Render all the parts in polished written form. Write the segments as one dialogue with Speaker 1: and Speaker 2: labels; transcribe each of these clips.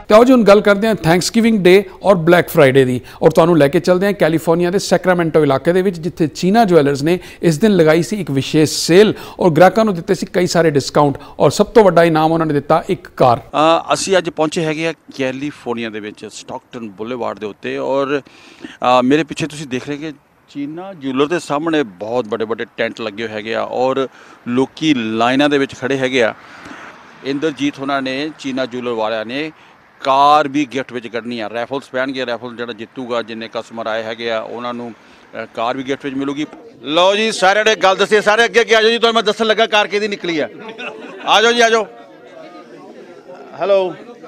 Speaker 1: तो आओ जी हुण गल करते हैं थैंक्सगिविंग डे और ब्लैक फ्राइडे की, और तुहानूं लैके चलते हैं कैलीफोर्निया के सैक्रामेंटो इलाके दे विच, जिथे चीना ज्वैलर्स ने इस दिन लगाई सी एक विशेष सेल और ग्राहकों को दिते सी कई सारे डिस्काउंट, और सब तो वड्डा इनाम उन्होंने दिता एक कार।
Speaker 2: ਅਸੀਂ ਅੱਜ ਪਹੁੰਚੇ ਹੈਗੇ ਆ ਕੈਲੀਫੋਰਨੀਆ ਦੇ ਵਿੱਚ ਸਟਾਕਟਨ ਬੁਲੇਵਾਰਡ ਦੇ ਉੱਤੇ, ਔਰ ਮੇਰੇ ਪਿੱਛੇ ਤੁਸੀਂ ਦੇਖ ਰਹੇ ਕਿ ਚੀਨਾ ਜੂਲਰ ਦੇ ਸਾਹਮਣੇ ਬਹੁਤ ਵੱਡੇ ਵੱਡੇ ਟੈਂਟ ਲੱਗੇ ਹੋਏ ਹੈਗੇ ਆ, ਔਰ ਲੋਕੀ ਲਾਈਨਾਂ ਦੇ ਵਿੱਚ ਖੜੇ ਹੈਗੇ ਆ। ਇੰਦਰਜੀਤ ਉਹਨਾਂ ਨੇ ਚੀਨਾ ਜੂਲਰ ਵਾਲਿਆਂ ਨੇ ਕਾਰ ਵੀ ਗਿਫਟ ਵਿੱਚ ਕੱਢਣੀ ਆ, ਰੈਫਲਸ ਪੈਣਗੇ, ਰੈਫਲ ਜਿਹੜਾ ਜਿੱਤੂਗਾ, ਜਿੰਨੇ ਕਸਟਮਰ ਆਏ ਹੈਗੇ ਆ ਉਹਨਾਂ ਨੂੰ ਕਾਰ ਵੀ ਗਿਫਟ ਵਿੱਚ ਮਿਲੂਗੀ। ਲਓ ਜੀ ਸਾਰਿਆਂ ਨੇ ਗੱਲ ਦੱਸੀ, ਸਾਰੇ ਅੱਗੇ ਅੱਗੇ ਆ ਜਾਓ ਜੀ, ਤੁਹਾਨੂੰ ਮੈਂ ਦੱਸਣ ਲੱਗਾ ਕਾਰ ਕਿਹਦੀ ਨਿਕਲੀ ਆ। ਆ ਜਾਓ ਜੀ ਆ ਜਾਓ। ਹੈਲੋ,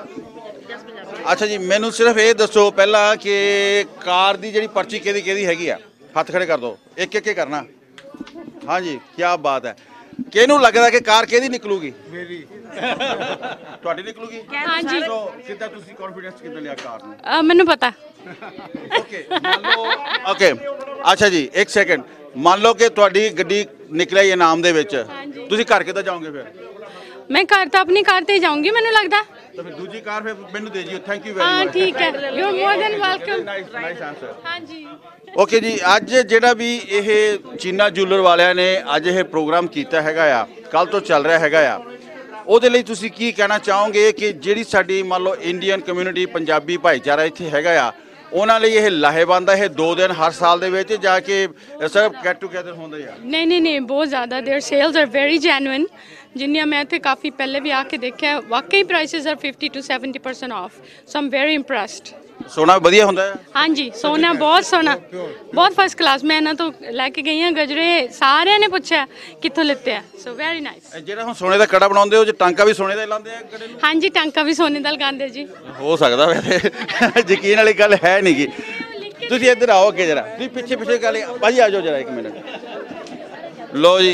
Speaker 2: ਅੱਛਾ ਜੀ ਮੈਨੂੰ ਸਿਰਫ ਇਹ ਦੱਸੋ ਪਹਿਲਾਂ ਕਿ ਕਾਰ ਦੀ ਜਿਹੜੀ ਪਰਚੀ ਕਿਹਦੀ ਕਿਹਦੀ ਹੈਗੀ ਆ, ਹੱਥ ਖੜੇ ਕਰ ਦਿਓ, ਇੱਕ ਇੱਕ ਕਰਨਾ। ਹਾਂਜੀ ਕੀ ਬਾਤ ਹੈ। ਕਿਹਨੂੰ ਲੱਗਦਾ ਕਿ ਕਾਰ ਕਿਹਦੀ ਨਿਕਲੂਗੀ? ਮੇਰੀ। ਤੁਹਾਡੀ ਨਿਕਲੂਗੀ? ਹਾਂਜੀ। ਸੋ ਕਿੱਦਾਂ ਤੁਸੀਂ ਕੌਨਫੀਡੈਂਸ ਕਿੱਦਾਂ ਲਿਆ ਕਾਰ ਨੂੰ?
Speaker 3: ਮੈਨੂੰ ਪਤਾ।
Speaker 2: ਓਕੇ ਮੰਨ ਲਓ, ਓਕੇ ਅੱਛਾ ਜੀ ਇੱਕ ਸੈਕਿੰਡ, ਮੰਨ ਲਓ ਕਿ ਤੁਹਾਡੀ ਗੱਡੀ ਨਿਕਲਿਆ ਇਨਾਮ ਦੇ ਵਿੱਚ, ਤੁਸੀਂ ਘਰ ਕਿੱਦਾਂ ਜਾਓਗੇ ਫਿਰ?
Speaker 3: मैं कार तो अपनी कार ते जाऊंगी, मैंने लगता।
Speaker 2: तो फिर दूसरी कार फिर मैंने दे दियो। Thank you very much.
Speaker 3: हां ठीक है, you are more than welcome.
Speaker 2: Nice answer.
Speaker 3: हां जी
Speaker 2: ਓਕੇ ਜੀ ਅੱਜ ਜਿਹੜਾ ਵੀ ਇਹ ਚੀਨਾ ਜੂਲਰ ਵਾਲਿਆਂ ਨੇ ਅੱਜ ਇਹ ਪ੍ਰੋਗਰਾਮ ਕੀਤਾ ਹੈਗਾ ਆ, ਕੱਲ ਤੋਂ ਚੱਲ ਰਿਹਾ ਹੈਗਾ ਆ, ਉਹਦੇ ਲਈ ਤੁਸੀਂ ਕੀ ਕਹਿਣਾ ਚਾਹੋਗੇ ਕਿ ਜਿਹੜੀ ਸਾਡੀ ਮੰਨ ਲਓ ਇੰਡੀਅਨ ਕਮਿਊਨਿਟੀ ਪੰਜਾਬੀ ਭਾਈਚਾਰਾ ਇੱਥੇ ਹੈਗਾ ਆ, ਉਹਨਾਂ ਲਈ ਇਹ ਲਾਹੇਵੰਦ ਹੈ ਇਹ 2 ਦਿਨ ਹਰ ਸਾਲ ਦੇ ਵਿੱਚ ਜਾ ਕੇ ਸਿਰਫ ਗੈਟ ਟੂਗੇਦਰ ਹੁੰਦਾ ਆ?
Speaker 3: नहीं नहीं नहीं, बहुत ज़्यादा, their sales are very genuine. जिन्नियां मैं इत्थे काफ़ी पहले भी आके देखा, वाकई prices are 50 to 70% off, so I am very impressed.
Speaker 2: ਸੋਨਾ ਵਧੀਆ ਹੁੰਦਾ ਹੈ?
Speaker 3: हाँ जी सोना बहुत सोना, बहुत फर्स्ट क्लास। मैं इन्हां तो लैके गई हाँ गजरे, सारे ने पूछा कित्थों लिते हैं, सो वेरी नाइस।
Speaker 2: ਜਿਹੜਾ ਹੁਣ ਸੋਨੇ ਦਾ ਕੜਾ ਬਣਾਉਂਦੇ ਹੋ, ਜੇ ਟਾਂਕਾ ਵੀ ਸੋਨੇ ਦਾ ਹੀ ਲਾਉਂਦੇ ਆ ਕੜੇ ਨੂੰ?
Speaker 3: हाँ जी टांका भी सोने दा लगांदे जी।
Speaker 2: ਹੋ ਸਕਦਾ ਵੈਸੇ ਯਕੀਨ ਵਾਲੀ ਗੱਲ ਹੈ ਨਹੀਂ ਗੀ। ਤੁਸੀਂ ਇੱਧਰ ਆਓ ਅੱਗੇ ਜਰਾ, ਤੁਸੀਂ ਪਿੱਛੇ ਪਿੱਛੇ ਗੱਲ ਭਾਜੀ ਆ ਜਾਓ ਜਰਾ 1 ਮਿੰਟ।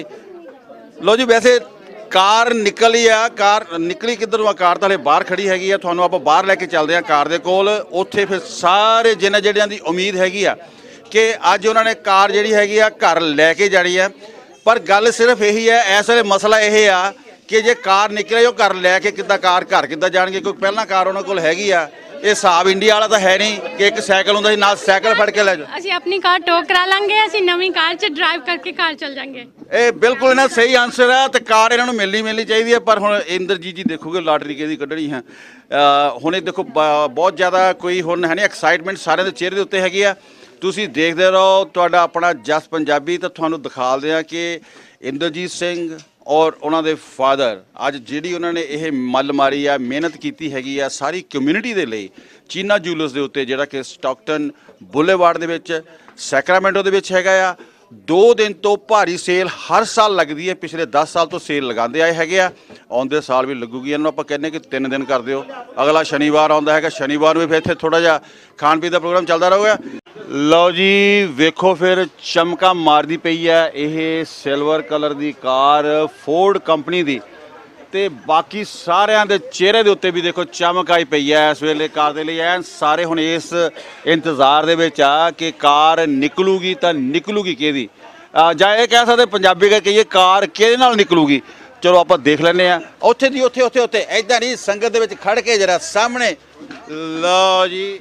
Speaker 2: ਲਓ ਜੀ ਵੈਸੇ ਕਾਰ ਨਿਕਲੀ ਆ, ਕਾਰ ਨਿਕਲੀ ਕਿੱਧਰੋਂ ਆ? ਕਾਰ ਤਾਂ ਹਲੇ ਬਾਹਰ ਖੜੀ ਹੈਗੀ ਆ, ਤੁਹਾਨੂੰ ਆਪਾਂ ਬਾਹਰ ਲੈ ਕੇ ਚੱਲਦੇ ਆ ਕਾਰ ਦੇ ਕੋਲ। ਉੱਥੇ ਫਿਰ ਸਾਰੇ ਜਿਹਨਾਂ ਜਿਹੜਿਆਂ ਦੀ ਉਮੀਦ ਹੈਗੀ ਆ ਕਿ ਅੱਜ ਉਹਨਾਂ ਨੇ ਕਾਰ ਜਿਹੜੀ ਹੈਗੀ ਆ ਘਰ ਲੈ ਕੇ ਜਾਣੀ ਆ, ਪਰ ਗੱਲ ਸਿਰਫ ਇਹੀ ਹੈ, ਇਸ ਵੇਲੇ ਮਸਲਾ ਇਹ ਆ ਕਿ ਜੇ ਕਾਰ ਨਿਕਲੇ ਉਹ ਘਰ ਲੈ ਕੇ ਕਿੱਦਾਂ ਘਰ ਕਿੱਦਾਂ ਜਾਣਗੇ? ਕੋਈ ਪਹਿਲਾਂ ਕਾਰ ਉਹਨਾਂ ਕੋਲ ਹੈਗੀ ਆ, ਇਹ ਹਿਸਾਬ ਇੰਡੀਆ ਵਾਲਾ ਤਾਂ ਹੈ ਨਹੀਂ ਕਿ ਇੱਕ ਸਾਈਕਲ ਹੁੰਦਾ ਸੀ ਨਾਲ ਸਾਈਕਲ ਫੜ ਕੇ ਲੈ ਜਾਓ।
Speaker 3: ਅਸੀਂ ਆਪਣੀ ਕਾਰ ਟੋ ਕਰਾ ਲਾਂਗੇ, ਅਸੀਂ ਨਵੀਂ ਕਾਰ 'ਚ ਡਰਾਈਵ ਕਰਕੇ ਘਰ ਚੱਲ ਜਾਾਂਗੇ।
Speaker 2: ਇਹ ਬਿਲਕੁਲ ਇਹਨਾਂ ਸਹੀ ਆਨਸਰ ਆ, ਤੇ ਕਾਰ ਇਹਨਾਂ ਨੂੰ ਮਿਲਣੀ ਚਾਹੀਦੀ ਹੈ। ਪਰ ਹੁਣ ਇੰਦਰਜੀਤ ਜੀ ਦੇਖੋਗੇ ਲਾਟਰੀ ਕਿਹਦੀ ਕੱਢਣੀ ਹੈ। ਹੁਣ ਇਹ ਦੇਖੋ ਬਹੁਤ ਜ਼ਿਆਦਾ ਕੋਈ ਹੁਣ ਹੈ ਨਹੀਂ ਐਕਸਾਈਟਮੈਂਟ ਸਾਰਿਆਂ ਦੇ ਚਿਹਰੇ ਦੇ ਉੱਤੇ ਹੈਗੀ ਆ। ਤੁਸੀਂ ਦੇਖਦੇ ਰਹੋ ਤੁਹਾਡਾ ਆਪਣਾ ਜਸ ਪੰਜਾਬੀ, ਤਾਂ ਤੁਹਾਨੂੰ ਦਿਖਾਉਂਦੇ ਆ ਕਿ ਇੰਦਰਜੀਤ ਸਿੰਘ ਔਰ ਉਹਨਾਂ ਦੇ ਫਾਦਰ ਅੱਜ ਜਿਹੜੀ ਉਹਨਾਂ ਨੇ ਇਹ ਮੱਲ ਮਾਰੀ ਆ, ਮਿਹਨਤ ਕੀਤੀ ਹੈਗੀ ਆ ਸਾਰੀ ਕਮਿਊਨਿਟੀ ਦੇ ਲਈ, ਚੀਨਾ ਜੂਲਰਸ ਦੇ ਉੱਤੇ ਜਿਹੜਾ ਕਿ ਸਟਾਕਟਨ ਬੁਲੇਵਾਰਡ ਦੇ ਵਿੱਚ ਸੈਕਰਾਮੈਂਟੋ ਦੇ ਵਿੱਚ ਹੈਗਾ ਆ। 2 ਦਿਨ ਤੋਂ ਭਾਰੀ ਸੇਲ ਹਰ ਸਾਲ ਲੱਗਦੀ ਹੈ, ਪਿਛਲੇ 10 ਸਾਲ ਤੋਂ ਸੇਲ ਲਗਾਉਂਦੇ ਆਏ ਹੈਗੇ ਆ, ਆਉਂਦੇ ਸਾਲ ਵੀ ਲੱਗੂਗੀ। ਇਹਨਾਂ ਨੂੰ ਆਪਾਂ ਕਹਿੰਦੇ ਕਿ 3 ਦਿਨ ਕਰ ਦਿਓ। ਅਗਲਾ ਸ਼ਨੀਵਾਰ ਆਉਂਦਾ ਹੈਗਾ, ਸ਼ਨੀਵਾਰ ਨੂੰ ਵੀ ਫਿਰ ਇੱਥੇ ਥੋੜ੍ਹਾ ਜਿਹਾ ਖਾਣ ਪੀਣ ਦਾ ਪ੍ਰੋਗਰਾਮ ਚੱਲਦਾ ਰਹੂਗਾ। ਲਓ ਜੀ ਵੇਖੋ ਫਿਰ ਚਮਕਾ ਮਾਰਦੀ ਪਈ ਹੈ ਇਹ ਸਿਲਵਰ ਕਲਰ ਦੀ ਕਾਰ ਫੋਰਡ ਕੰਪਨੀ ਦੀ, ਤੇ ਬਾਕੀ ਸਾਰਿਆਂ ਦੇ ਚਿਹਰੇ ਦੇ ਉੱਤੇ ਵੀ ਦੇਖੋ ਚਮਕ ਆਈ ਪਈ ਹੈ ਇਸ ਵੇਲੇ ਕਾਰ ਦੇ ਲਈ। ਐਨ ਸਾਰੇ ਹੁਣ ਇਸ ਇੰਤਜ਼ਾਰ ਦੇ ਵਿੱਚ ਆ ਕਿ ਕਾਰ ਨਿਕਲੂਗੀ ਤਾਂ ਨਿਕਲੂਗੀ ਕਿਹਦੀ, ਜਾਂ ਇਹ ਕਹਿ ਸਕਦੇ ਪੰਜਾਬੀ ਦਾ ਕਹੀਏ ਕਾਰ ਕਿਹਦੇ ਨਾਲ ਨਿਕਲੂਗੀ। ਚਲੋ ਆਪਾਂ ਦੇਖ ਲੈਂਦੇ ਆ। ਉੱਥੇ ਦੀ ਉੱਥੇ ਇੱਦਾਂ ਨਹੀਂ, ਸੰਗਤ ਦੇ ਵਿੱਚ ਖੜ ਕੇ ਜਰਾ ਸਾਹਮਣੇ। ਲਓ ਜੀ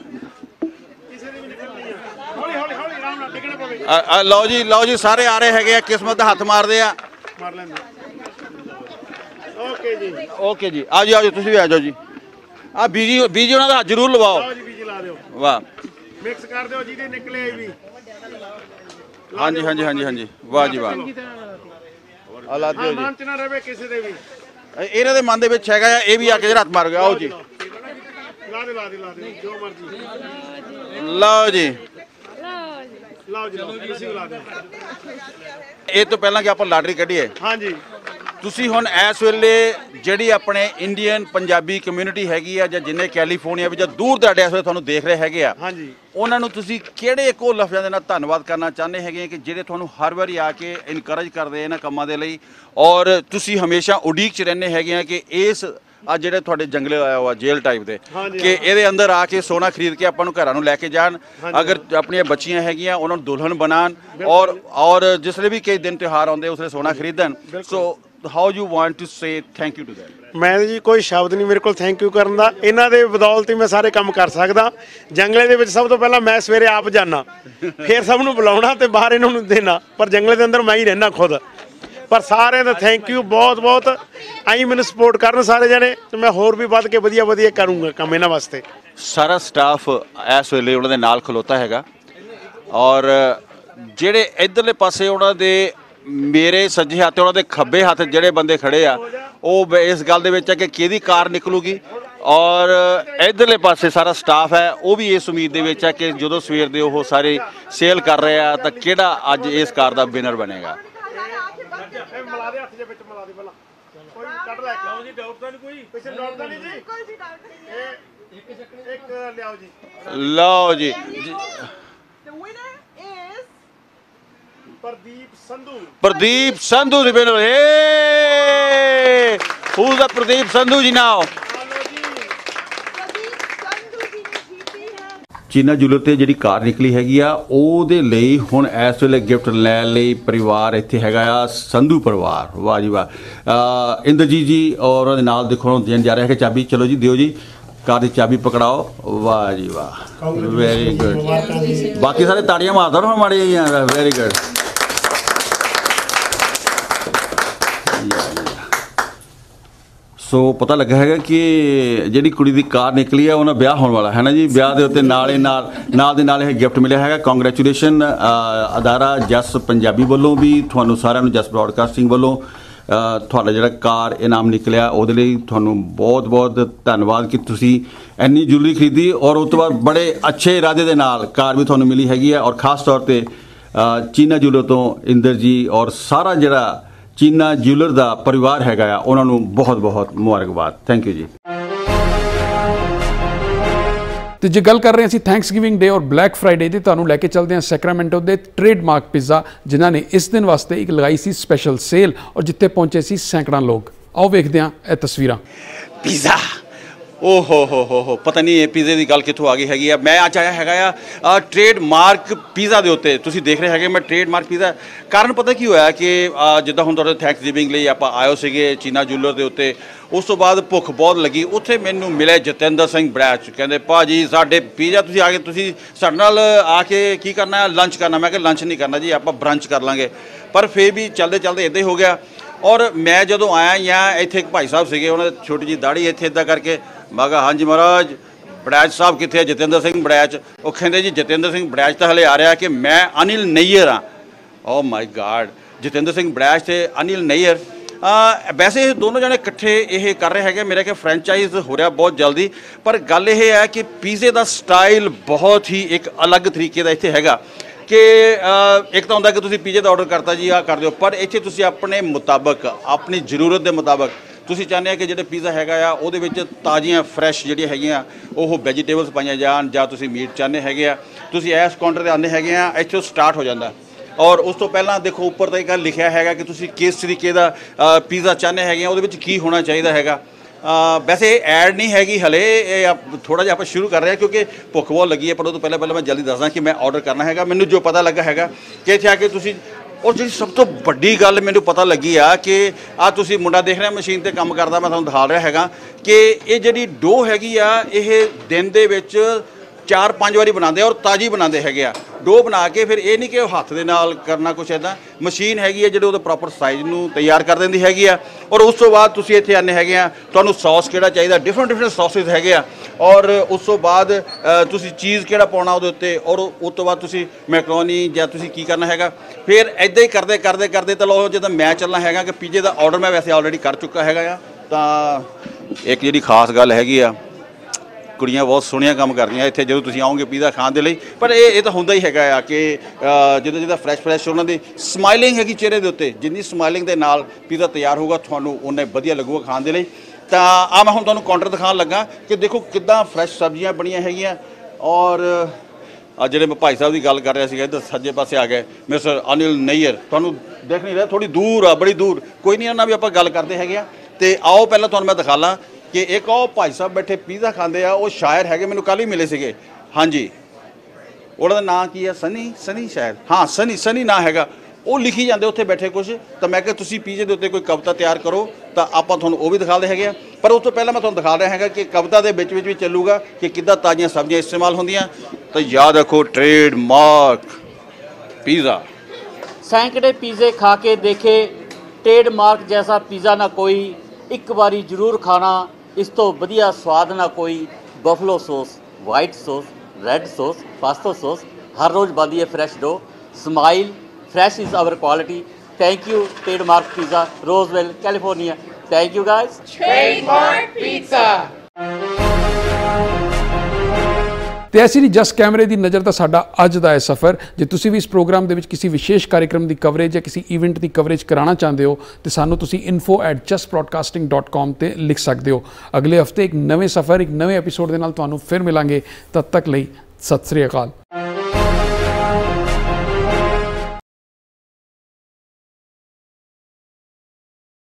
Speaker 2: ਲਓ ਜੀ ਸਾਰੇ ਆ ਰਹੇ ਹੈਗੇ ਆ, ਕਿਸਮਤ ਦਾ ਹੱਥ ਮਾਰਦੇ ਆ। ਓਕੇ ਜੀ ਆ ਜਾਓ ਤੁਸੀਂ ਵੀ ਆ ਜਾਓ ਜੀ। ਆ ਬੀਜੀ ਉਹਨਾਂ ਦਾ ਹੱਥ ਜ਼ਰੂਰ ਲਵਾਓ ਜੀ, ਬੀਜੀ ਲਾ ਦਿਓ। ਵਾਹ ਮਿਕਸ ਕਰ ਦਿਓ ਜਿਹਦੇ ਨਿਕਲੇ ਵੀ। ਹਾਂਜੀ ਵਾਹ ਜੀ ਵਾਹ। ਆ ਲਾ ਦਿਓ ਜੀ, ਮਨ ਚ ਨਾ ਰਵੇ ਕਿਸੇ ਦੇ ਵੀ, ਇਹਨਾਂ ਦੇ ਮਨ ਦੇ ਵਿੱਚ ਹੈਗਾ ਆ। ਇਹ ਵੀ ਆ ਕੇ ਹੱਥ ਮਾਰ ਗਿਆ। ਆਓ ਜੀ ਲਾ ਦੇ ਜੋ ਮਰਜ਼ੀ। ਲਓ ਜੀ ਇਹ ਤੋਂ ਪਹਿਲਾਂ ਕਿ ਆਪਾਂ ਲਾਟਰੀ ਕੱਢੀਏ, ਹਾਂਜੀ ਤੁਸੀਂ ਹੁਣ ਇਸ ਵੇਲੇ ਜਿਹੜੀ ਆਪਣੇ ਇੰਡੀਅਨ ਪੰਜਾਬੀ ਕਮਿਊਨਿਟੀ ਹੈਗੀ ਆ, ਜਾਂ ਜਿੰਨੇ ਕੈਲੀਫੋਰਨੀਆ ਵਿੱਚ ਜਾਂ ਦੂਰ ਦਰਾਡੇ ਇਸ ਵੇਲੇ ਤੁਹਾਨੂੰ ਦੇਖ ਰਹੇ ਹੈਗੇ ਆ, ਹਾਂਜੀ ਉਹਨਾਂ ਨੂੰ ਤੁਸੀਂ ਕਿਹੜੇ ਇੱਕੋ ਲਫ਼ਜ਼ਾਂ ਦੇ ਨਾਲ ਧੰਨਵਾਦ ਕਰਨਾ ਚਾਹੁੰਦੇ ਹੈਗੇ ਕਿ ਜਿਹੜੇ ਤੁਹਾਨੂੰ ਹਰ ਵਾਰੀ ਆ ਕੇ ਇਨਕਰੇਜ ਕਰਦੇ ਇਹਨਾਂ ਕੰਮਾਂ ਦੇ ਲਈ, ਔਰ ਤੁਸੀਂ ਹਮੇਸ਼ਾ ਉਡੀਕ 'ਚ ਰਹਿੰਦੇ ਹੈਗੇ ਆ ਕਿ ਇਸ ਆ ਜਿਹੜੇ ਤੁਹਾਡੇ ਜੰਗਲੇ ਆਇਆ ਹੋਆ ਜੇਲ੍ਹ ਟਾਈਪ ਦੇ ਕਿ ਇਹਦੇ ਅੰਦਰ ਆ ਕੇ ਸੋਨਾ ਖਰੀਦ ਕੇ ਆਪਾਂ ਨੂੰ ਘਰਾਂ ਨੂੰ ਲੈ ਕੇ ਜਾਣ, ਅਗਰ ਆਪਣੀਆਂ ਬੱਚੀਆਂ ਹੈਗੀਆਂ ਉਹਨਾਂ ਨੂੰ ਦੁਲਹਨ ਬਣਾਉਣ, ਔਰ ਜਿਸ ਵੇਲੇ ਵੀ ਕਈ ਦਿਨ ਤਿਉਹਾਰ ਆਉਂਦੇ ਉਸ ਵੇਲੇ ਸੋਨਾ ਖਰੀਦਣ। So how you want to say thank you to them?
Speaker 4: ਮੈਂ ਜੀ ਕੋਈ ਸ਼ਬਦ ਨਹੀਂ ਮੇਰੇ ਕੋਲ ਥੈਂਕ ਯੂ ਕਰਨ ਦਾ। ਇਹਨਾਂ ਦੇ ਬਦੌਲਤ ਹੀ ਮੈਂ ਸਾਰੇ ਕੰਮ ਕਰ ਸਕਦਾ। ਜੰਗਲੇ ਦੇ ਵਿੱਚ ਸਭ ਤੋਂ ਪਹਿਲਾਂ ਮੈਂ ਸਵੇਰੇ ਆਪ ਜਾਣਾ, ਫਿਰ ਸਭ ਨੂੰ ਬੁਲਾਉਣਾ ਤੇ ਬਾਹਰ ਇਹਨਾਂ ਨੂੰ ਦੇਣਾ, ਪਰ ਜੰਗਲੇ ਦੇ ਅੰਦਰ ਮੈਂ ਹੀ ਰਹਿਣਾ ਖੁਦ। ਪਰ ਸਾਰਿਆਂ ਦਾ ਥੈਂਕ ਯੂ ਬਹੁਤ ਬਹੁਤ। ਆਈ ਮੈਨੂੰ ਸਪੋਰਟ ਕਰਨ ਸਾਰੇ ਜਣੇ, ਤੇ ਮੈਂ ਹੋਰ ਵੀ ਵੱਧ ਕੇ ਵਧੀਆ ਵਧੀਆ ਕਰੂੰਗਾ ਕੰਮ ਇਹਨਾਂ ਵਾਸਤੇ।
Speaker 2: ਸਾਰਾ ਸਟਾਫ ਇਸ ਵੇਲੇ ਉਹਨਾਂ ਦੇ ਨਾਲ ਖਲੋਤਾ ਹੈਗਾ, ਔਰ ਜਿਹੜੇ ਇਧਰਲੇ ਪਾਸੇ ਉਹਨਾਂ ਦੇ ਮੇਰੇ ਸੱਜੇ ਹੱਥ ਉਹਨਾਂ ਦੇ ਖੱਬੇ ਹੱਥ ਜਿਹੜੇ ਬੰਦੇ ਖੜੇ ਆ ਉਹ ਇਸ ਗੱਲ ਦੇ ਵਿੱਚ ਹੈ ਕਿ ਕਿਹਦੀ ਕਾਰ ਨਿਕਲੂਗੀ, ਔਰ ਇਧਰਲੇ ਪਾਸੇ ਸਾਰਾ ਸਟਾਫ ਹੈ ਉਹ ਵੀ ਇਸ ਉਮੀਦ ਦੇ ਵਿੱਚ ਹੈ ਕਿ ਜਦੋਂ ਸਵੇਰ ਦੇ ਉਹ ਸਾਰੇ ਸੇਲ ਕਰ ਰਹੇ ਆ ਤਾਂ ਕਿਹੜਾ ਅੱਜ ਇਸ ਕਾਰ ਦਾ ਵਿਨਰ ਬਣੇਗਾ। ਲਓ ਜੀ, ਪ੍ਰਦੀਪ ਸੰਧੂ ਦੀ winner. Who's the Pradeep Sandhu ji now? ਚੀਨਾ ਜੂਲਰ ਤੇ ਜਿਹੜੀ ਕਾਰ ਨਿਕਲੀ ਹੈਗੀ ਆ ਉਹਦੇ ਲਈ ਹੁਣ ਇਸ ਵੇਲੇ ਗਿਫਟ ਲੈਣ ਲਈ ਪਰਿਵਾਰ ਇੱਥੇ ਹੈਗਾ ਆ, ਸੰਧੂ ਪਰਿਵਾਰ। ਵਾਹ ਜੀ ਵਾਹ। ਇੰਦਰਜੀਤ ਜੀ ਔਰ ਉਹਦੇ ਨਾਲ ਦੇਖੋ ਦੇਣ ਜਾ ਰਿਹਾ ਹੈ ਚਾਬੀ। ਚਲੋ ਜੀ ਦਿਓ ਜੀ ਕਾਰ ਦੀ ਚਾਬੀ ਪਕੜਾਓ। ਵਾਹ ਜੀ ਵਾਹ, ਵੈਰੀ ਗੁੱਡ। ਬਾਕੀ ਸਾਰੇ ਤਾੜੀਆਂ ਮਾਰਦਾ ਨਾ ਮਾੜੇ ਜਿਹੀਆਂ। Very good. ਸੋ ਪਤਾ ਲੱਗਾ ਹੈਗਾ ਕਿ ਜਿਹੜੀ ਕੁੜੀ ਦੀ ਕਾਰ ਨਿਕਲੀ ਹੈ ਉਹਨਾਂ ਵਿਆਹ ਹੋਣ ਵਾਲਾ ਹੈ ਨਾ ਜੀ। ਵਿਆਹ ਦੇ ਉੱਤੇ ਨਾਲ ਦੇ ਨਾਲ ਇਹ ਗਿਫਟ ਮਿਲਿਆ ਹੈਗਾ। ਕੰਗ੍ਰੈਚੁਲੇਸ਼ਨ ਅਦਾਰਾ ਜਸ ਪੰਜਾਬੀ ਵੱਲੋਂ ਵੀ, ਤੁਹਾਨੂੰ ਸਾਰਿਆਂ ਨੂੰ ਜਸ ਬ੍ਰੌਡਕਾਸਟਿੰਗ ਵੱਲੋਂ ਤੁਹਾਡਾ ਜਿਹੜਾ ਕਾਰ ਇਨਾਮ ਨਿਕਲਿਆ ਉਹਦੇ ਲਈ ਤੁਹਾਨੂੰ ਬਹੁਤ ਬਹੁਤ ਧੰਨਵਾਦ ਕਿ ਤੁਸੀਂ ਇੰਨੀ ਜੁਲਰੀ ਖਰੀਦੀ, ਔਰ ਉਸ ਤੋਂ ਬਾਅਦ ਬੜੇ ਅੱਛੇ ਇਰਾਦੇ ਦੇ ਨਾਲ ਕਾਰ ਵੀ ਤੁਹਾਨੂੰ ਮਿਲੀ ਹੈਗੀ ਹੈ। ਔਰ ਖਾਸ ਤੌਰ 'ਤੇ ਚੀਨਾ ਜੂਲਰ ਤੋਂ ਇੰਦਰ ਜੀ ਔਰ ਸਾਰਾ ਜਿਹੜਾ ਚੀਨਾ ਜੂਲਰ ਦਾ ਪਰਿਵਾਰ ਹੈਗਾ ਆ ਉਹਨਾਂ ਨੂੰ ਬਹੁਤ ਬਹੁਤ ਮੁਬਾਰਕਬਾਦ। ਥੈਂਕ ਯੂ ਜੀ।
Speaker 1: ਤੇ ਜੇ ਗੱਲ ਕਰ ਰਹੇ ਅਸੀਂ ਥੈਂਕਸਗਿਵਿੰਗ ਡੇ ਔਰ ਬਲੈਕ ਫਰਾਈਡੇ ਦੀ, ਤੁਹਾਨੂੰ ਲੈ ਕੇ ਚੱਲਦੇ ਹਾਂ ਸੈਕਰਾਮੈਂਟੋ ਦੇ ਟ੍ਰੇਡਮਾਰਕ ਪੀਜ਼ਾ, ਜਿਨ੍ਹਾਂ ਨੇ ਇਸ ਦਿਨ ਵਾਸਤੇ ਇੱਕ ਲਗਾਈ ਸੀ ਸਪੈਸ਼ਲ ਸੇਲ, ਔਰ ਜਿੱਥੇ ਪਹੁੰਚੇ ਸੀ ਸੈਂਕੜਾਂ ਲੋਕ। ਆਓ ਵੇਖਦੇ ਹਾਂ ਇਹ ਤਸਵੀਰਾਂ।
Speaker 2: ਪੀਜ਼ਾ, ਓ ਹੋ ਪਤਾ ਨਹੀਂ ਇਹ ਪੀਜ਼ੇ ਦੀ ਗੱਲ ਕਿੱਥੋਂ ਆ ਗਈ ਹੈਗੀ ਆ। ਮੈਂ ਅੱਜ ਆਇਆ ਹੈਗਾ ਆ ਟ੍ਰੇਡਮਾਰਕ ਪੀਜ਼ਾ ਦੇ ਉੱਤੇ। ਤੁਸੀਂ ਦੇਖ ਰਹੇ ਹੈਗੇ ਮੈਂ ਟ੍ਰੇਡਮਾਰਕ ਪੀਜ਼ਾ। ਕਾਰਨ ਪਤਾ ਕੀ ਹੋਇਆ ਕਿ ਜਿੱਦਾਂ ਹੁਣ ਤੁਹਾਡੇ ਥੈਂਕਸਗਿਵਿੰਗ ਲਈ ਆਪਾਂ ਆਏ ਸੀਗੇ ਚੀਨਾ ਜੂਲਰ ਦੇ ਉੱਤੇ, ਉਸ ਤੋਂ ਬਾਅਦ ਭੁੱਖ ਬਹੁਤ ਲੱਗੀ। ਉੱਥੇ ਮੈਨੂੰ ਮਿਲੇ ਜਤਿੰਦਰ ਸਿੰਘ ਬੜੈਚ, ਕਹਿੰਦੇ ਭਾਜੀ ਸਾਡੇ ਪੀਜ਼ਾ ਤੁਸੀਂ ਆ ਕੇ ਤੁਸੀਂ ਸਾਡੇ ਨਾਲ ਆ ਕੇ ਕੀ ਕਰਨਾ, ਲੰਚ ਕਰਨਾ। ਮੈਂ ਕਿਹਾ ਲੰਚ ਨਹੀਂ ਕਰਨਾ ਜੀ, ਆਪਾਂ ਬ੍ਰੰਚ ਕਰ ਲਾਂਗੇ। ਪਰ ਫਿਰ ਵੀ ਚੱਲਦੇ ਚੱਲਦੇ ਇੱਦਾਂ ਹੀ ਹੋ ਗਿਆ। ਔਰ ਮੈਂ ਜਦੋਂ ਆਇਆ ਜਾਂ ਇੱਥੇ ਇੱਕ ਭਾਈ ਸਾਹਿਬ ਸੀਗੇ, ਉਹਨਾਂ ਦੀ ਛੋਟੀ ਜਿਹੀ ਦਾੜੀ ਇੱਥੇ ਇੱਦਾਂ ਕਰਕੇ, ਮੈਂ ਕਿਹਾ ਹਾਂਜੀ ਮਹਾਰਾਜ ਬੜੈਚ ਸਾਹਿਬ ਕਿੱਥੇ ਹੈ? ਜਤਿੰਦਰ ਸਿੰਘ ਬੜੈਚ। ਉਹ ਕਹਿੰਦੇ ਜੀ ਜਤਿੰਦਰ ਸਿੰਘ ਬੜੈਚ ਤਾਂ ਹਲੇ ਆ ਰਿਹਾ ਕਿ ਮੈਂ ਅਨਿਲ ਨਈਅਰ ਹਾਂ। ਓ ਮਾਈ ਗਾਡ, ਜਤਿੰਦਰ ਸਿੰਘ ਬੜੈਚ ਤੇ ਅਨਿਲ ਨਈਅਰ। ਵੈਸੇ ਇਹ ਦੋਨੋਂ ਜਣੇ ਇਕੱਠੇ ਇਹ ਕਰ ਰਹੇ ਹੈਗੇ, ਮੇਰੇ ਕਿ ਫਰੈਂਚਾਈਜ਼ ਹੋ ਰਿਹਾ ਬਹੁਤ ਜਲਦੀ। ਪਰ ਗੱਲ ਇਹ ਹੈ ਕਿ ਪੀਜ਼ੇ ਦਾ ਸਟਾਈਲ ਬਹੁਤ ਹੀ ਇੱਕ ਅਲੱਗ ਤਰੀਕੇ ਦਾ ਇੱਥੇ ਹੈਗਾ ਕਿ ਇੱਕ ਤਾਂ ਹੁੰਦਾ ਕਿ ਤੁਸੀਂ ਪੀਜ਼ੇ ਦਾ ਆਰਡਰ ਕਰਤਾ ਜੀ ਆਹ ਕਰ ਦਿਓ, ਪਰ ਇੱਥੇ ਤੁਸੀਂ ਆਪਣੇ ਮੁਤਾਬਕ ਆਪਣੀ ਜ਼ਰੂਰਤ ਦੇ ਮੁਤਾਬਕ ਤੁਸੀਂ ਚਾਹੁੰਦੇ ਆ ਕਿ ਜਿਹੜੇ ਪੀਜ਼ਾ ਹੈਗਾ ਆ ਉਹਦੇ ਵਿੱਚ ਤਾਜ਼ੀਆਂ ਫਰੈਸ਼ ਜਿਹੜੀਆਂ ਹੈਗੀਆਂ ਉਹ ਵੈਜੀਟੇਬਲਸ ਪਾਈਆਂ ਜਾਣ, ਜਾਂ ਤੁਸੀਂ ਮੀਟ ਚਾਹੁੰਦੇ ਹੈਗੇ ਆ, ਤੁਸੀਂ ਇਸ ਕਾਊਂਟਰ 'ਤੇ ਆਉਂਦੇ ਹੈਗੇ ਆ, ਇੱਥੋਂ ਸਟਾਰਟ ਹੋ ਜਾਂਦਾ। ਔਰ ਉਸ ਤੋਂ ਪਹਿਲਾਂ ਦੇਖੋ ਉੱਪਰ ਤਾਂ ਇੱਕ ਲਿਖਿਆ ਹੈਗਾ ਕਿ ਤੁਸੀਂ ਕਿਸ ਤਰੀਕੇ ਦਾ ਪੀਜ਼ਾ ਚਾਹੁੰਦੇ ਹੈਗੇ ਆ, ਉਹਦੇ ਵਿੱਚ ਕੀ ਹੋਣਾ ਚਾਹੀਦਾ ਹੈਗਾ। ਵੈਸੇ ਇਹ ਐਡ ਨਹੀਂ ਹੈਗੀ ਹਲੇ, ਇਹ ਥੋੜ੍ਹਾ ਜਿਹਾ ਆਪਾਂ ਸ਼ੁਰੂ ਕਰ ਰਹੇ ਹਾਂ ਕਿਉਂਕਿ ਭੁੱਖ ਬਹੁਤ ਲੱਗੀ ਹੈ। ਪਰ ਉਹ ਤੋਂ ਪਹਿਲਾਂ ਮੈਂ ਜਲਦੀ ਦੱਸਦਾ ਕਿ ਮੈਂ ਆਰਡਰ ਕਰਨਾ ਹੈਗਾ। ਮੈਨੂੰ ਜੋ ਪਤਾ ਲੱਗਾ ਹੈਗਾ ਕਿ ਇੱਥੇ ਆ ਕੇ ਤੁਸੀਂ, ਔਰ ਜਿਹੜੀ ਸਭ ਤੋਂ ਵੱਡੀ ਗੱਲ ਮੈਨੂੰ ਪਤਾ ਲੱਗੀ ਆ ਕਿ ਤੁਸੀਂ ਮੁੰਡਾ ਦੇਖ ਰਿਹਾ ਮਸ਼ੀਨ 'ਤੇ ਕੰਮ ਕਰਦਾ, ਮੈਂ ਤੁਹਾਨੂੰ ਦਿਖਾ ਰਿਹਾ ਹੈਗਾ ਕਿ ਇਹ ਜਿਹੜੀ ਡੋ ਹੈਗੀ ਆ ਇਹ ਦਿਨ ਦੇ ਵਿੱਚ 4-5 ਵਾਰੀ ਬਣਾਉਂਦੇ ਔਰ ਤਾਜ਼ੀ ਬਣਾਉਂਦੇ ਹੈਗੇ ਆ। ਡੋ ਬਣਾ ਕੇ ਫਿਰ ਇਹ ਨਹੀਂ ਕਿ ਉਹ ਹੱਥ ਦੇ ਨਾਲ ਕਰਨਾ ਕੁਛ ਇੱਦਾਂ, ਮਸ਼ੀਨ ਹੈਗੀ ਹੈ ਜਿਹੜੇ ਉਹਦੇ ਪ੍ਰੋਪਰ ਸਾਈਜ਼ ਨੂੰ ਤਿਆਰ ਕਰ ਦਿੰਦੀ ਹੈਗੀ ਆ। ਔਰ ਉਸ ਤੋਂ ਬਾਅਦ ਤੁਸੀਂ ਇੱਥੇ ਆਉਂਦੇ ਹੈਗੇ ਆ, ਤੁਹਾਨੂੰ ਸੌਸ ਕਿਹੜਾ ਚਾਹੀਦਾ, ਡਿਫਰੈਂਟ ਸੌਸਿਸ ਹੈਗੇ ਆ। ਔਰ ਉਸ ਤੋਂ ਬਾਅਦ ਤੁਸੀਂ ਚੀਜ਼ ਕਿਹੜਾ ਪਾਉਣਾ ਉਹਦੇ ਉੱਤੇ, ਔਰ ਉਸ ਤੋਂ ਬਾਅਦ ਤੁਸੀਂ ਮੈਕਰੋਨੀ ਜਾਂ ਤੁਸੀਂ ਕੀ ਕਰਨਾ ਹੈਗਾ। ਫਿਰ ਇੱਦਾਂ ਹੀ ਕਰਦੇ ਤਾਂ ਲਓ ਜਦੋਂ ਮੈਂ ਚੱਲਣਾ ਹੈਗਾ ਕਿ ਪੀਜ਼ੇ ਦਾ ਆਰਡਰ ਮੈਂ ਵੈਸੇ ਆਲਰੇਡੀ ਕਰ ਚੁੱਕਾ ਹੈਗਾ ਆ। ਤਾਂ ਇੱਕ ਜਿਹੜੀ ਖਾਸ ਗੱਲ ਹੈਗੀ ਆ, ਕੁੜੀਆਂ ਬਹੁਤ ਸੋਹਣੀਆਂ ਕੰਮ ਕਰਦੀਆਂ ਇੱਥੇ ਜਦੋਂ ਤੁਸੀਂ ਆਓਗੇ ਪੀਜ਼ਾ ਖਾਣ ਦੇ ਲਈ। ਪਰ ਇਹ ਤਾਂ ਹੁੰਦਾ ਹੀ ਹੈਗਾ ਆ ਕਿ ਜਿੱਦਾਂ ਫਰੈਸ਼ ਉਹਨਾਂ ਦੀ ਸਮਾਈਲਿੰਗ ਹੈਗੀ ਚਿਹਰੇ ਦੇ ਉੱਤੇ, ਜਿੰਨੀ ਸਮਾਈਲਿੰਗ ਦੇ ਨਾਲ ਪੀਜ਼ਾ ਤਿਆਰ ਹੋਊਗਾ ਤੁਹਾਨੂੰ ਉਨਾ ਵਧੀਆ ਲੱਗੂਗਾ ਖਾਣ ਦੇ ਲਈ। ਤਾਂ ਮੈਂ ਹੁਣ ਤੁਹਾਨੂੰ ਕਾਊਂਟਰ ਦਿਖਾਉਣ ਲੱਗਾ ਕਿ ਦੇਖੋ ਕਿੱਦਾਂ ਫਰੈਸ਼ ਸਬਜ਼ੀਆਂ ਬਣੀਆਂ ਹੈਗੀਆਂ। ਔਰ ਜਿਹੜੇ ਮੈਂ ਭਾਈ ਸਾਹਿਬ ਦੀ ਗੱਲ ਕਰ ਰਿਹਾ ਸੀਗਾ, ਇੱਧਰ ਸੱਜੇ ਪਾਸੇ ਆ ਗਏ ਮਿਸਟਰ ਅਨਿਲ ਨਈਅਰ, ਤੁਹਾਨੂੰ ਦੇਖ ਨਹੀਂ ਰਿਹਾ, ਥੋੜ੍ਹੀ ਦੂਰ ਆ, ਬੜੀ ਦੂਰ। ਕੋਈ ਨਹੀਂ, ਉਹਨਾਂ ਵੀ ਆਪਾਂ ਗੱਲ ਕਰਦੇ ਹੈਗੇ ਆ। ਅਤੇ ਆਓ ਪਹਿਲਾਂ ਤੁਹਾਨੂੰ ਮੈਂ ਦਿਖਾ ਲਾਂ ਕਿ ਇੱਕ ਉਹ ਭਾਈ ਸਾਹਿਬ ਬੈਠੇ ਪੀਜ਼ਾ ਖਾਂਦੇ ਆ, ਉਹ ਸ਼ਾਇਰ ਹੈਗੇ, ਮੈਨੂੰ ਕੱਲ੍ਹ ਹੀ ਮਿਲੇ ਸੀਗੇ। ਹਾਂਜੀ, ਉਹਨਾਂ ਦਾ ਨਾਂ ਕੀ ਆ? ਸਨੀ ਸ਼ਾਇਦ, ਹਾਂ ਸਨੀ ਨਾਂ ਹੈਗਾ। ਉਹ ਲਿਖੀ ਜਾਂਦੇ ਉੱਥੇ ਬੈਠੇ ਕੁਝ। ਤਾਂ ਮੈਂ ਕਿਹਾ ਤੁਸੀਂ ਪੀਜ਼ੇ ਦੇ ਉੱਤੇ ਕੋਈ ਕਵਿਤਾ ਤਿਆਰ ਕਰੋ, ਤਾਂ ਆਪਾਂ ਤੁਹਾਨੂੰ ਉਹ ਵੀ ਦਿਖਾਉਂਦੇ ਹੈਗੇ ਆ। ਪਰ ਉਸ ਤੋਂ ਪਹਿਲਾਂ ਮੈਂ ਤੁਹਾਨੂੰ ਦਿਖਾ ਰਿਹਾ ਹੈਗਾ ਕਿ ਕਵਿਤਾ ਦੇ ਵਿੱਚ ਵੀ ਚੱਲੂਗਾ ਕਿ ਕਿੱਦਾਂ ਤਾਜ਼ੀਆਂ ਸਬਜ਼ੀਆਂ ਇਸਤੇਮਾਲ ਹੁੰਦੀਆਂ। ਤਾਂ ਯਾਦ ਰੱਖੋ, ਟ੍ਰੇਡਮਾਰਕ पिज़्ज़ा।
Speaker 5: सैकड़े पिज़्ज़े खा के देखे, ट्रेडमार्क जैसा पिज़्ज़ा ना कोई, एक बारी जरूर खाना, इस तो वधिया स्वाद ना कोई। Buffalo sauce, white sauce, red sauce, pasta sauce, हर रोज़ बनती है fresh dough. Smile, fresh is our quality. Thank you trademark pizza, Roswell, California. Thank you guys.
Speaker 6: Trademark pizza.
Speaker 1: ਤੇ ਅਸੀਂ ਜਸ ਕੈਮਰੇ ਦੀ ਨਜ਼ਰ ਦਾ ਸਾਡਾ ਅੱਜ ਦਾ ਇਹ ਸਫ਼ਰ। ਜੇ ਤੁਸੀਂ ਵੀ ਇਸ ਪ੍ਰੋਗਰਾਮ ਦੇ ਵਿੱਚ ਕਿਸੇ ਵਿਸ਼ੇਸ਼ ਕਾਰਿਕ੍ਰਮ ਦੀ ਕਵਰੇਜ ਜਾਂ ਕਿਸੇ ਇਵੈਂਟ ਦੀ ਕਵਰੇਜ ਕਰਾਉਣਾ ਚਾਹੁੰਦੇ ਹੋ ਤੇ ਸਾਨੂੰ ਤੁਸੀਂ info@justbroadcasting.com ਤੇ ਲਿਖ ਸਕਦੇ ਹੋ। ਅਗਲੇ ਹਫਤੇ ਇੱਕ ਨਵੇਂ ਸਫ਼ਰ, ਇੱਕ ਨਵੇਂ ਐਪੀਸੋਡ ਦੇ ਨਾਲ ਤੁਹਾਨੂੰ ਫਿਰ ਮਿਲਾਂਗੇ। ਤਦ ਤੱਕ ਲਈ ਸਤਿ ਸ੍ਰੀ ਅਕਾਲ।